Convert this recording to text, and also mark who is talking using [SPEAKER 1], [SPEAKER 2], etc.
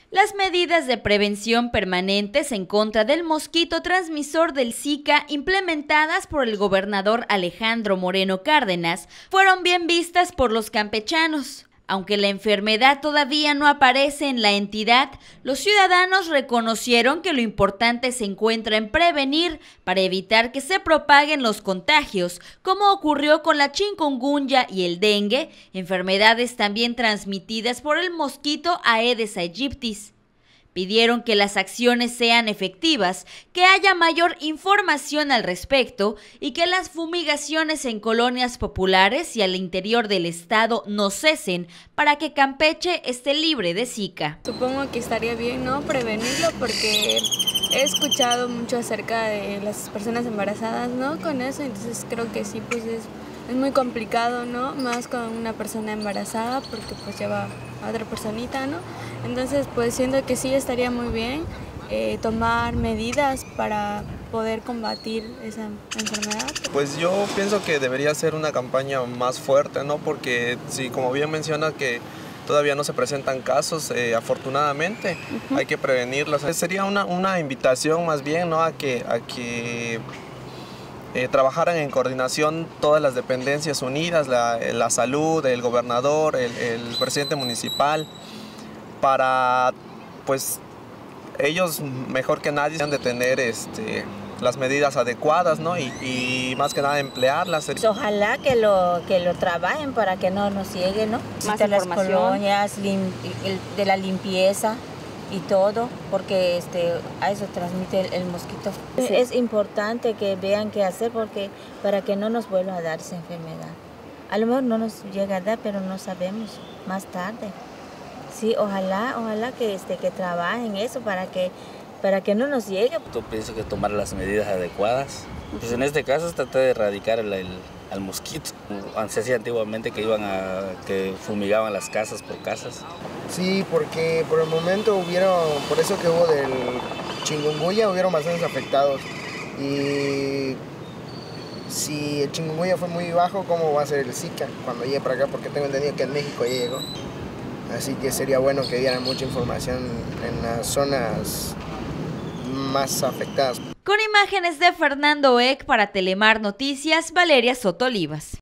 [SPEAKER 1] Las medidas de prevención permanentes en contra del mosquito transmisor del Zika implementadas por el gobernador Alejandro Moreno Cárdenas fueron bien vistas por los campechanos. Aunque la enfermedad todavía no aparece en la entidad, los ciudadanos reconocieron que lo importante se encuentra en prevenir para evitar que se propaguen los contagios, como ocurrió con la chikungunya y el dengue, enfermedades también transmitidas por el mosquito Aedes aegypti. Pidieron que las acciones sean efectivas, que haya mayor información al respecto y que las fumigaciones en colonias populares y al interior del estado no cesen para que Campeche esté libre de Zika.
[SPEAKER 2] Supongo que estaría bien, ¿no?, prevenirlo, porque he escuchado mucho acerca de las personas embarazadas, ¿no?, con eso, entonces creo que sí, pues es muy complicado, ¿no?, más con una persona embarazada, porque pues lleva a otra personita, ¿no? Entonces pues siento que sí estaría muy bien tomar medidas para poder combatir esa enfermedad.
[SPEAKER 3] Pues yo pienso que debería ser una campaña más fuerte, ¿no? Porque sí, como bien menciona que todavía no se presentan casos, afortunadamente, hay que prevenirlos. Sería una invitación más bien, ¿no?, a que trabajaran en coordinación todas las dependencias unidas, la salud, el gobernador, el presidente municipal, para pues ellos mejor que nadie han de tener las medidas adecuadas, ¿no? Y más que nada emplearlas.
[SPEAKER 4] Ojalá que lo trabajen para que no nos llegue, ¿no?
[SPEAKER 1] Más
[SPEAKER 4] las
[SPEAKER 1] información.
[SPEAKER 4] colonias, de la limpieza y todo, porque a eso transmite el mosquito. Sí. Es importante que vean qué hacer para que no nos vuelva a dar esa enfermedad. A lo mejor no nos llega a dar, pero no sabemos más tarde. Sí, ojalá que trabajen eso para que no nos llegue.
[SPEAKER 5] Yo pienso que tomar las medidas adecuadas. Pues en este caso es tratar de erradicar al mosquito. Se hacía antiguamente que fumigaban las casas por casas.
[SPEAKER 6] Sí, porque por el momento por eso que hubo del chikungunya, hubieron bastantes afectados. Y si el chikungunya fue muy bajo, ¿cómo va a ser el Zika cuando llegue para acá? Porque tengo entendido que en México ya llegó. Así que sería bueno que dieran mucha información en las zonas más afectadas.
[SPEAKER 1] Con imágenes de Fernando Eck para Telemar Noticias, Valeria Soto Olivas.